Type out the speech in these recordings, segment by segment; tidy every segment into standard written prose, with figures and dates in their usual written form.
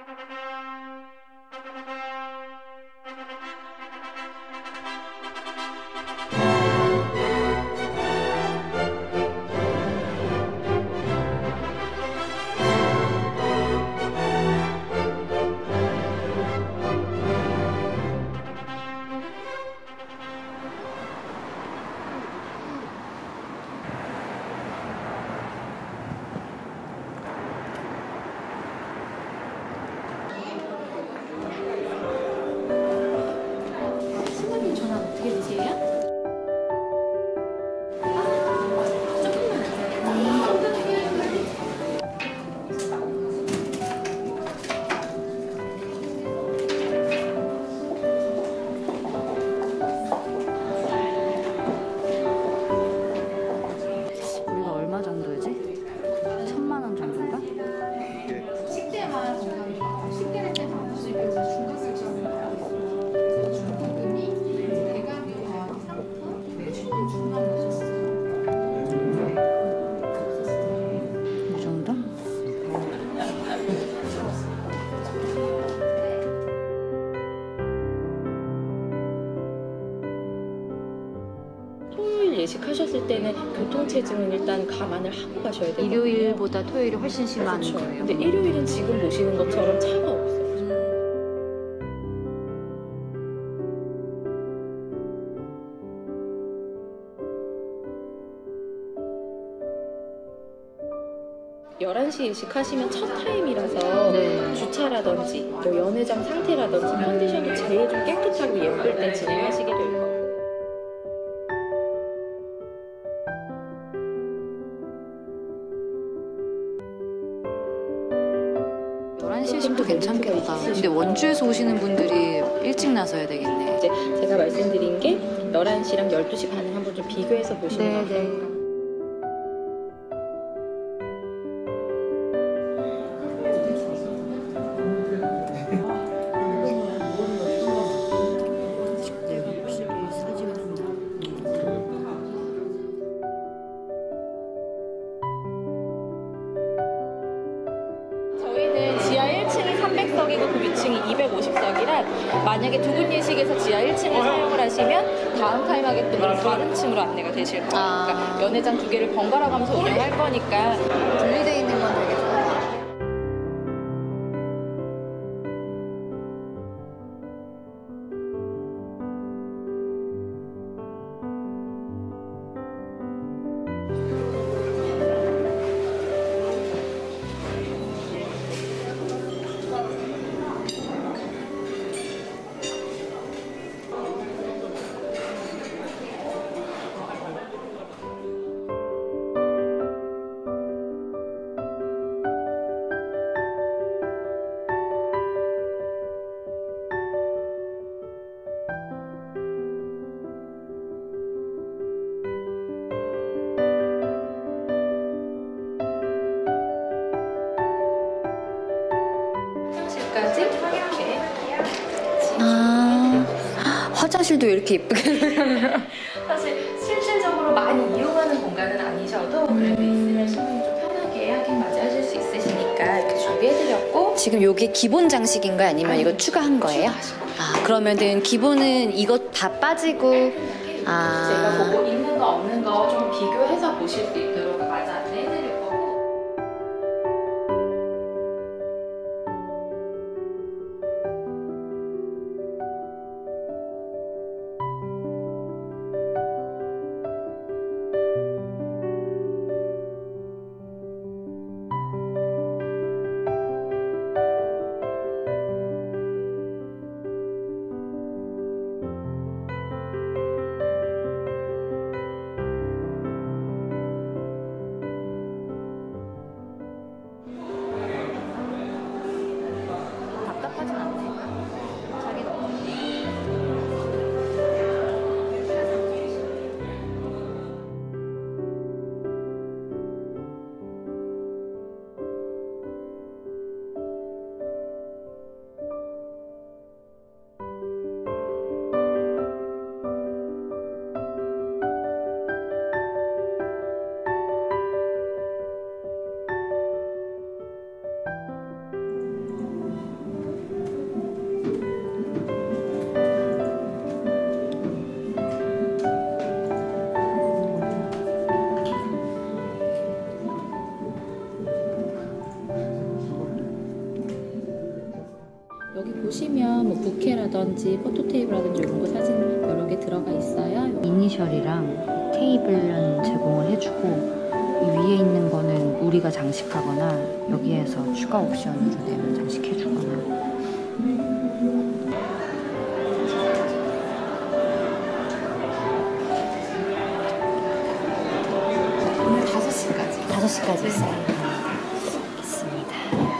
예식하셨을 때는 교통체증은 일단 감안을 하고 가셔야 돼요. 일요일보다 토요일이 훨씬 심한 그렇죠. 거예요. 근데 일요일은 지금 보시는 것처럼 차가 없어요. 음. 11시 예식하시면 첫 타임이라서 네. 주차라든지 뭐 연회장 상태라든지 컨디션이 제일 좀 깨끗하고 예쁠 때 진행하시게 될 거예요. 11시 예식도 괜찮겠다. 근데 원주에서 오시는 분들이 일찍 나서야 되겠네. 이제 제가 말씀드린 게 11시랑 12시 반을 한번 좀 비교해서 보시면 돼요. 저희는 지하 1층이 300석이고 그 위층이 250석이라 만약에 두 분 예식에서 지하 1층을 사용을 하시면 다음 타임 하객분들은 다른 층으로 안내가 되실 거예요. 그러니까 연회장 두 개를 번갈아 가면서 운영할 거니까 분리되어 있는 건 되게 좋다. 이렇게 화장실도 이렇게 예쁘게 사실 실질적으로 많이 이용하는 공간은 아니셔도 그래도 있으면 신부님 좀 편하게 하긴 맞이하실 수 있으시니까 이렇게 준비해드렸고 지금 요게 기본 장식인가요? 아니면 이거 추가한 거예요? 그러면은 기본은 이거 다 빠지고 제가 보고 있는 거 없는 거 좀 비교해서 보실 수 있도록 마저 안내해드릴 거고 여기 보시면 뭐 부케라든지 포토테이프라든지 이런 거 사진 여러 개 들어가 있어요. 이니셜이랑 테이블은 제공을 해주고 이 위에 있는 거는 우리가 장식하거나 여기에서 추가 옵션으로 내면 장식해주거나. 오늘 5시까지. 5시까지 있어요. 있습니다.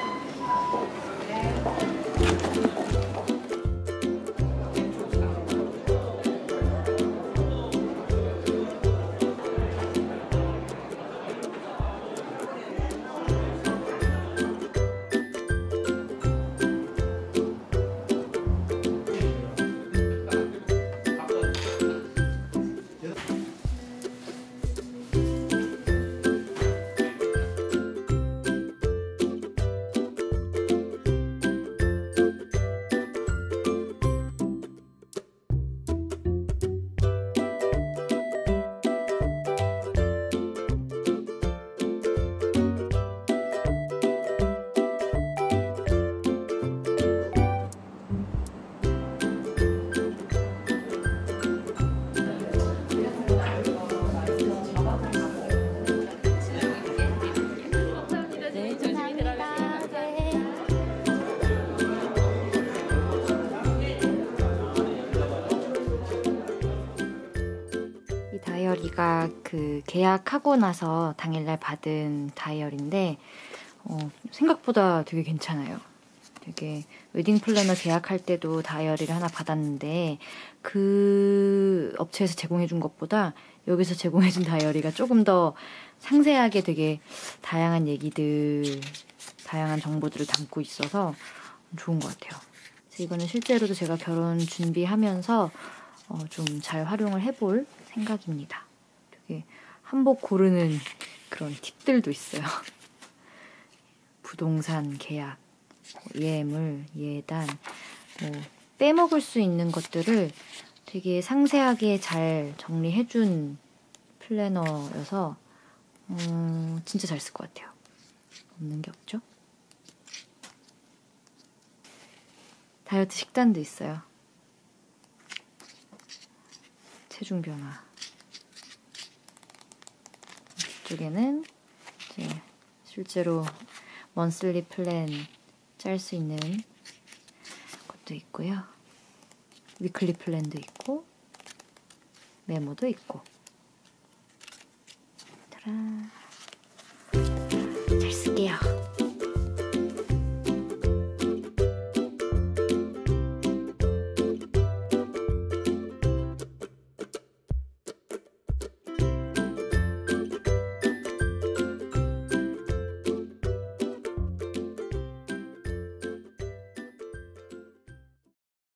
이 다이어리가 그 계약하고 나서 당일날 받은 다이어리인데 생각보다 되게 괜찮아요. 되게 웨딩 플래너 계약할 때도 다이어리를 하나 받았는데 그 업체에서 제공해준 것보다 여기서 제공해준 다이어리가 조금 더 상세하게 되게 다양한 얘기들, 다양한 정보들을 담고 있어서 좋은 것 같아요. 그래서 이거는 실제로도 제가 결혼 준비하면서 좀 잘 활용을 해볼 생각입니다. 되게 한복 고르는 그런 팁들도 있어요. 부동산 계약, 예물, 예단, 빼먹을 수 있는 것들을 되게 상세하게 잘 정리해준 플래너여서 진짜 잘 쓸 것 같아요. 없는 게 없죠? 다이어트 식단도 있어요. 체중 변화. 이쪽에는 이제 실제로 먼슬리 플랜 짤 수 있는 것도 있고요. 위클리 플랜도 있고 메모도 있고